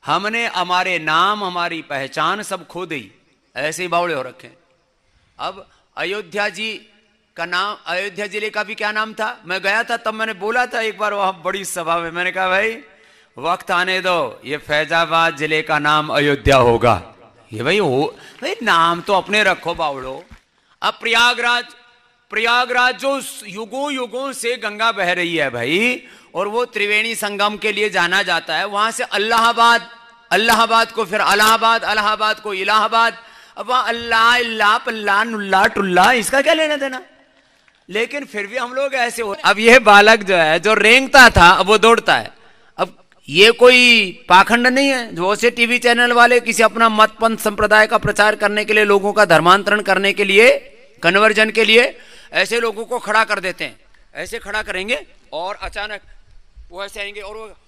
हमने हमारे नाम हमारी पहचान सब खो दी, ऐसे ही बावड़े हो रखे। अब अयोध्या जी का नाम, अयोध्या जिले का भी क्या नाम था? मैं गया था तब मैंने बोला था एक बार वहां बड़ी सभा में, मैंने कहा भाई वक्त आने दो, ये फैजाबाद जिले का नाम अयोध्या होगा। ये भाई नाम तो अपने रखो बावड़ो। अब प्रयागराज जो युगों युगों से गंगा बह रही है भाई, और वो त्रिवेणी संगम के लिए जाना जाता है, वहां से अल्लाहाबाद को फिर अलाहाबाद को इलाहाबाद। अब वहां अल्लाह अल्लाह पल्ला नुल्ला टुल्ला, इसका क्या लेना देना? लेकिन फिर भी हम लोग ऐसे हो। अब यह बालक जो है, जो रेंगता था अब वो दौड़ता है। अब ये कोई पाखंड नहीं है जो से टीवी चैनल वाले किसी अपना मत पंथ संप्रदाय का प्रचार करने के लिए, लोगों का धर्मांतरण करने के लिए, कन्वर्जन के लिए ऐसे लोगों को खड़ा कर देते हैं। ऐसे खड़ा करेंगे और अचानक वो ऐसे आएंगे और वो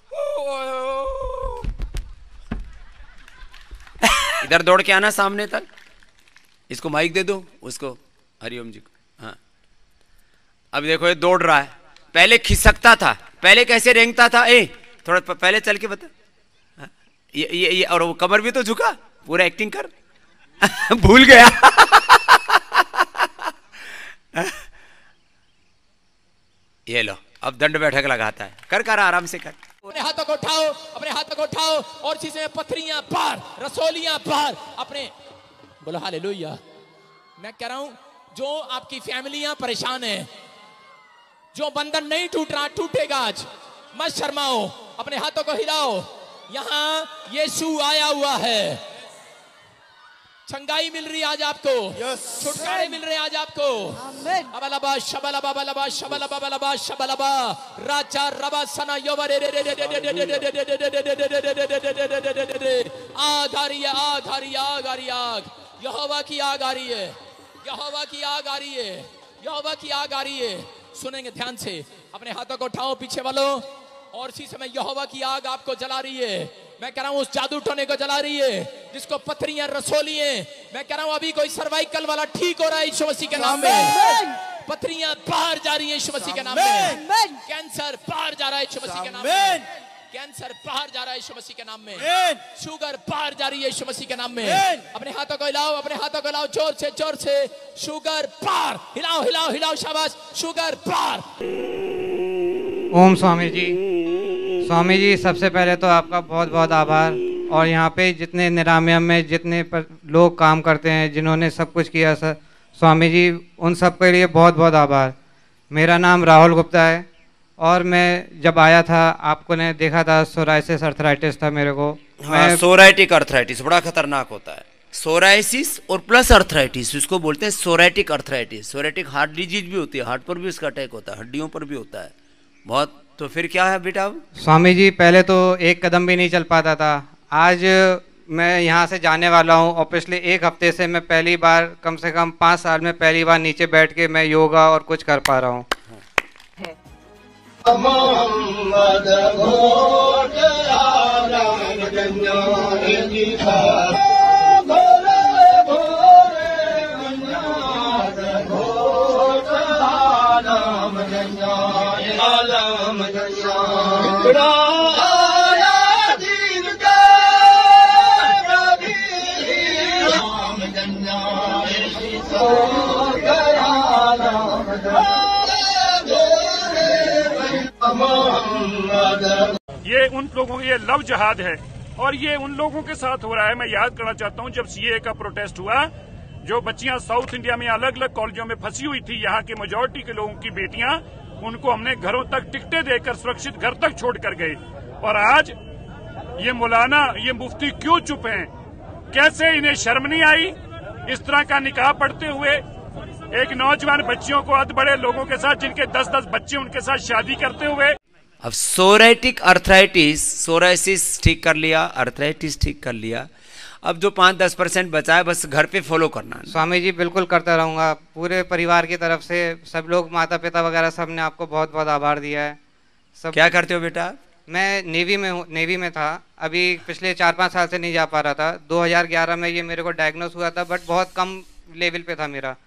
इधर दौड़ के आना सामने तक, इसको माइक दे दो, उसको हरिओम जी को। हाँ, अब देखो ये दौड़ रहा है, पहले खिसकता था, पहले कैसे रेंगता था, थोड़ा पहले चल के बता। हाँ? ये और वो कमर भी तो झुका, पूरा एक्टिंग कर भूल गया ये लो, अब दंड बैठक लगाता है, कर आराम से कर। अपने हाथों को उठाओ, अपने हाथों को उठाओ और चीजें पथरियां पार, रसोलियां पार, अपने बोलो हालेलुया। मैं कह रहा हूं जो आपकी फैमिलियां परेशान है, जो बंधन नहीं टूट रहा, टूटेगा आज, मत शर्माओ, अपने हाथों को हिलाओ। यहां यीशु आया हुआ है, छंगाई मिल रही आज आपको, छुटकारे मिल रहे आज आपको। अबलबा शबलबा बलबा शबलबा बलबा शबलबा राजा रबा सना योवरे आग आ रही है, आग आ रही है, आग आ रही है, आग यहोवा की आग आ रही है, यहोवा की आग आ रही है, यहोवा की आग आ रही है। सुनेंगे ध्यान से, अपने हाथों को उठाओ पीछे वालों, और इसी समय यहोवा की आग आपको जला रही है। मैं कह रहा हूं उस जादू टोने को जला रही है जिसको पथरियां रसोली है। मैं कह रहा हूं अभी कोई सर्वाइकल वाला ठीक हो रहा है यीशु मसीह के नाम में, पथरियां बाहर जा रही है यीशु मसीह के नाम में, कैंसर बाहर जा रहा है यीशु मसीह के नाम में, कैंसर बाहर जा रहा है यीशु मसीह के नाम में, शुगर बाहर जा रही है यीशु मसीह के नाम में। अपने हाथों को हिलाओ, अपने हाथों को हिलाओ, जोर से जोर से, शुगर बाहर, हिलाओ हिलाओ हिलाओ, शाबाश, शुगर बाहर। ओम स्वामी जी। स्वामी जी, सबसे पहले तो आपका बहुत बहुत आभार, और यहाँ पे जितने निरामयम में जितने लोग काम करते हैं, जिन्होंने सब कुछ किया सर, स्वामी जी उन सब के लिए बहुत बहुत आभार। मेरा नाम राहुल गुप्ता है, और मैं जब आया था आपको ने देखा था, सोराइसिस अर्थराइटिस था मेरे को। हाँ, सोराइटिक अर्थराइटिस बड़ा खतरनाक होता है। सोराइसिस और प्लस अर्थराइटिस, इसको बोलते हैं psoriatic arthritis. Psoriatic heart disease भी होती है, हार्ट पर भी इसका अटैक होता है, हड्डियों पर भी होता है बहुत। तो फिर क्या है बेटा? स्वामी जी पहले तो एक कदम भी नहीं चल पाता था, आज मैं यहाँ से जाने वाला हूँ, और पिछले एक हफ्ते से मैं पहली बार, कम से कम 5 साल में पहली बार नीचे बैठ के मैं योगा और कुछ कर पा रहा हूँ। ये उन लोगों के, ये लव जहाद है, और ये उन लोगों के साथ हो रहा है। मैं याद करना चाहता हूँ जब सीए का प्रोटेस्ट हुआ, जो बच्चियां साउथ इंडिया में अलग अलग कॉलेजों में फंसी हुई थी, यहाँ के मेजोरिटी के लोगों की बेटियां, उनको हमने घरों तक टिकटें देकर सुरक्षित घर तक छोड़ कर गए। और आज ये मौलाना, ये मुफ्ती क्यों चुप हैं? कैसे इन्हें शर्म नहीं आई इस तरह का निकाह पढ़ते हुए एक नौजवान बच्चियों को, अध बड़े लोगों के साथ जिनके 10-10 बच्चे, उनके साथ शादी करते हुए। अब सोराइटिक अर्थराइटिस, सोराइसिस ठीक कर लिया, अर्थराइटिस ठीक कर लिया, अब जो 5-10% बचा है बस घर पे फॉलो करना है। स्वामी जी बिल्कुल करता रहूँगा, पूरे परिवार की तरफ से सब लोग, माता पिता वगैरह सब ने आपको बहुत बहुत आभार दिया है। सब क्या करते हो बेटा? मैं नेवी में हूँ, नेवी में था, अभी पिछले 4-5 साल से नहीं जा पा रहा था। 2011 में ये मेरे को डायग्नोस हुआ था, बट बहुत कम लेवल पे था मेरा।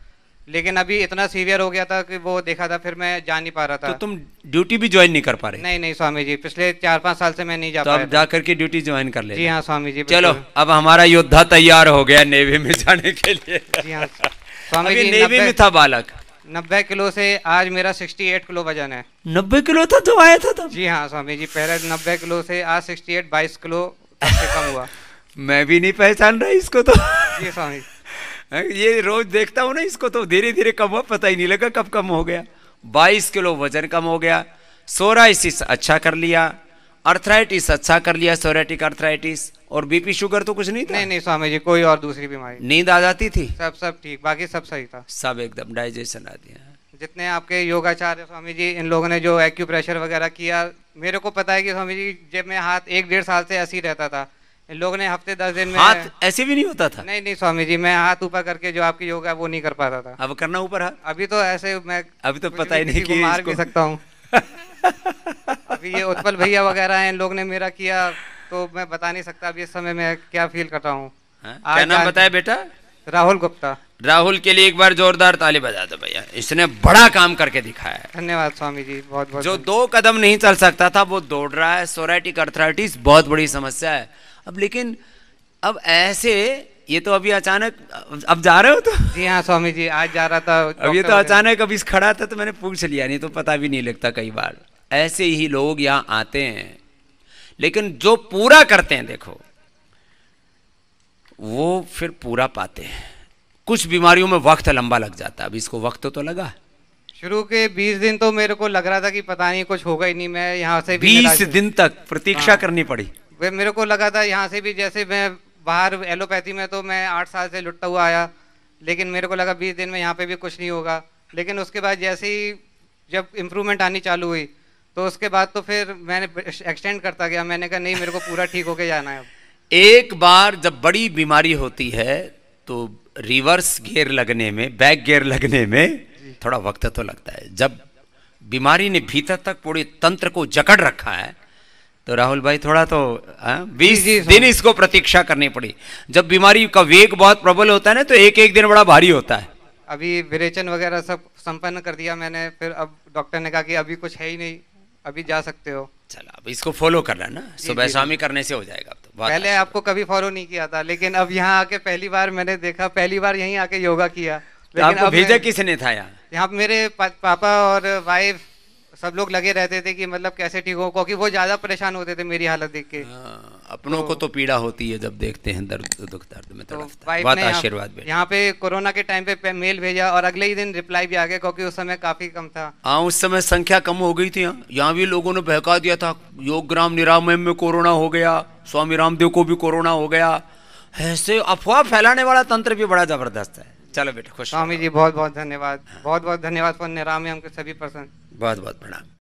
लेकिन अभी इतना सीवियर हो गया था कि वो देखा था, फिर मैं जा नहीं पा रहा था। तो तुम ड्यूटी भी ज्वाइन नहीं कर पा रहे? नहीं नहीं स्वामी जी, पिछले 4-5 साल से मैं नहीं जा तो पाया अब जा करके ड्यूटी ज्वाइन कर ले। जी हाँ स्वामी जी। चलो अब हमारा योद्धा तैयार हो गया नेवी में जाने के लिए। जी हाँ स्वामी अभी जी। नेवी में था बालक। 90 किलो से आज मेरा 68 किलो वजन है। 90 किलो था तो आया था तब? जी हाँ स्वामी जी, पहले 90 किलो से आज 68, 22 किलो से कम हुआ। मैं भी नहीं पहचान रहा इसको तो। जी स्वामी। ये रोज देखता हूँ ना इसको, तो धीरे धीरे कम हुआ, पता ही नहीं लगा कब कम हो गया। 22 किलो वजन कम हो गया। सोराइसिस अच्छा कर लिया, अर्थराइटिस अच्छा कर लिया, सोरेटिक अर्थराइटिस, और बीपी शुगर तो कुछ नहीं था? नहीं नहीं स्वामी जी, कोई और दूसरी बीमारी। नींद आ जाती थी? सब ठीक, बाकी सब सही था। सब एकदम डाइजेशन आ दिया। जितने आपके योगाचार्य स्वामी जी, इन लोगों ने जो एक्यूप्रेशर वगैरह किया, मेरे को पता है कि स्वामी जी जब मैं हाथ 1-1.5 साल से ऐसे ही रहता था, इन लोगों ने हफ्ते 10 दिन में। हाथ ऐसे भी नहीं होता था? नहीं नहीं स्वामी जी, मैं हाथ ऊपर करके जो आपकी योगा है वो नहीं कर पाता था। अब करना ऊपर हाथ? अभी तो ऐसे मैं अभी तो पता ही नहीं कि मार भी सकता हूँ। अभी ये उत्पल भैया वगैरह हैं, इन लोग ने मेरा किया, तो मैं बता नहीं सकता अभी इस समय मैं क्या फील कर रहा हूँ। क्या नाम बताया बेटा? राहुल गुप्ता। राहुल के लिए एक बार जोरदार ताली बजा दो भैया, इसने बड़ा काम करके दिखाया है। धन्यवाद स्वामी जी, बहुत बहुत। जो 2 कदम नहीं चल सकता था वो दौड़ रहा है। सोरेटिक अर्थराइटिस बहुत बड़ी समस्या है अब, लेकिन अब ऐसे ये तो अभी अचानक अब जा रहे हो तो? जी हाँ स्वामी जी, आज जा रहा था। अब ये तो अचानक अभी खड़ा था तो मैंने पूछ लिया, नहीं तो पता भी नहीं लगता। कई बार ऐसे ही लोग यहाँ आते हैं, लेकिन जो पूरा करते हैं देखो वो फिर पूरा पाते हैं। कुछ बीमारियों में वक्त लंबा लग जाता है, अब इसको वक्त तो लगा। शुरू के 20 दिन तो मेरे को लग रहा था कि पता नहीं कुछ होगा ही नहीं, मैं यहाँ से भी 20 दिन तक प्रतीक्षा करनी पड़ी। मेरे को लगा था यहाँ से भी, जैसे मैं बाहर एलोपैथी में तो मैं 8 साल से लुटता हुआ आया, लेकिन मेरे को लगा 20 दिन में यहाँ पे भी कुछ नहीं होगा। लेकिन उसके बाद जैसे ही जब इम्प्रूवमेंट आनी चालू हुई, तो उसके बाद तो फिर मैंने एक्सटेंड करता गया। मैंने कहा नहीं, मेरे को पूरा ठीक होके जाना है अब। एक बार जब बड़ी बीमारी होती है तो रिवर्स गियर लगने में, बैक गियर लगने में थोड़ा वक्त तो लगता है। जब बीमारी ने भीतर तक पूरे तंत्र को जकड़ रखा है तो राहुल भाई थोड़ा तो 20 दिन इसको प्रतीक्षा करनी पड़ी। जब बीमारी का वेग बहुत प्रबल होता है ना, तो एक एक दिन बड़ा भारी होता है। अभी विरेचन वगैरह सब संपन्न कर दिया मैंने, फिर अब डॉक्टर ने कहा कि अभी कुछ है ही नहीं, अभी जा सकते हो। चलो अब इसको फॉलो करना ना, सुबह शामी करने से हो जाएगा। अब तो पहले आपको कभी फॉलो नहीं किया था, लेकिन अब यहाँ आके पहली बार मैंने देखा, पहली बार यहीं आके योगा किया। लेकिन आपको भेजा किसने था यहाँ? यहाँ मेरे पापा और वाइफ सब लोग लगे रहते थे कि मतलब कैसे ठीक हो, क्योंकि वो ज्यादा परेशान होते थे मेरी हालत देख के। अपनों को तो पीड़ा होती है जब देखते हैं दर्द दुख दर्द में, तो बहुत आशीर्वाद। यहाँ पे कोरोना के टाइम पे मेल भेजा और अगले ही दिन रिप्लाई भी आ गया, क्योंकि उस समय काफी कम था। हाँ, उस समय संख्या कम हो गई थी। यहाँ भी लोगों ने बहका दिया था, योगग्राम निरामयम में कोरोना हो गया, स्वामी रामदेव को भी कोरोना हो गया। ऐसे अफवाह फैलाने वाला तंत्र भी बड़ा जबरदस्त है। चलो बेटा खुश। स्वामी जी बहुत बहुत धन्यवाद, बहुत बहुत धन्यवाद फॉर निरामयम के सभी पर्सन। बहुत बहुत प्रणाम।